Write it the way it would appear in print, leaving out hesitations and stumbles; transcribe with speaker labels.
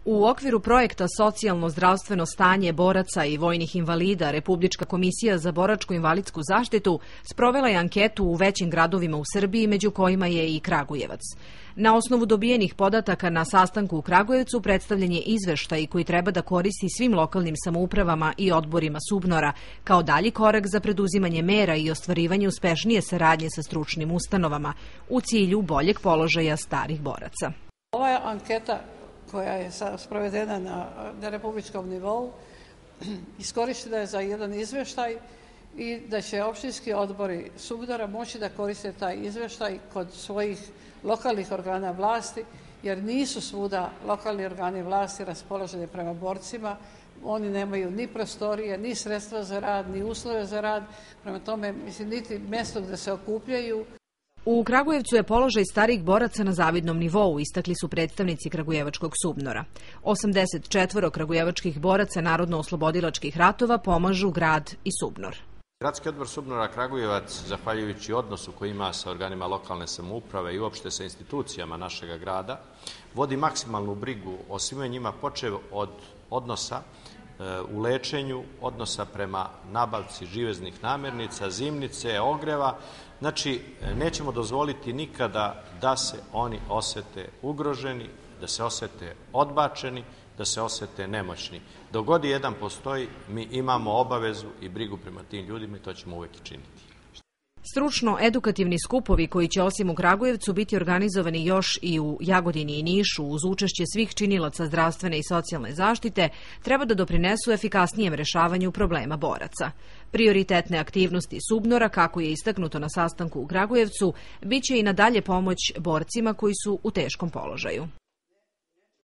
Speaker 1: U okviru projekta Socijalno-zdravstveno stanje boraca i vojnih invalida, Republička komisija za boračko-invalidsku zaštitu sprovela je anketu u većim gradovima u Srbiji, među kojima je i Kragujevac. Na osnovu dobijenih podataka na sastanku u Kragujevcu predstavljen je izveštaj koji treba da koristi svim lokalnim samoupravama i odborima SUBNOR-a kao dalji korak za preduzimanje mera i ostvarivanje uspešnije saradnje sa stručnim ustanovama u cilju boljeg položaja starih boraca.
Speaker 2: Ova je anketa koja je sprovedena na republičkom nivou, iskorištena je za jedan izveštaj i da će opštinski odbori SUBNOR-a moći da koriste taj izveštaj kod svojih lokalnih organa vlasti, jer nisu svuda lokalni organi vlasti raspoloženi prema borcima. Oni nemaju ni prostorije, ni sredstva za rad, ni uslove za rad, prema tome, niti mesto gde se okupljaju.
Speaker 1: U Kragujevcu je položaj starijih boraca na zavidnom nivou, istakli su predstavnici kragujevačkog SUBNOR-a. 84 kragujevačkih boraca narodno-oslobodilačkih ratova pomažu grad i SUBNOR.
Speaker 3: Gradski odbor SUBNOR-a Kragujevac, zahvaljujući odnosu koji ima sa organima lokalne samouprave i uopšte sa institucijama našeg grada, vodi maksimalnu brigu o svima njima, počev od odnosa u lečenju, odnosa prema nabavci živeznih namirnica, zimnice, ogreva. Znači, nećemo dozvoliti nikada da se oni osete ugroženi, da se osete odbačeni, da se osete nemoćni. Dok god jedan postoji, mi imamo obavezu i brigu prema tim ljudima i to ćemo uvek i činiti.
Speaker 1: Stručno-edukativni skupovi koji će osim u Kragujevcu biti organizovani još i u Jagodini i Nišu uz učešće svih činilaca zdravstvene i socijalne zaštite treba da doprinesu efikasnijem rešavanju problema boraca. Prioritetne aktivnosti SUBNOR-a, kako je istaknuto na sastanku u Kragujevcu, biće i nadalje pomoć borcima koji su u teškom položaju.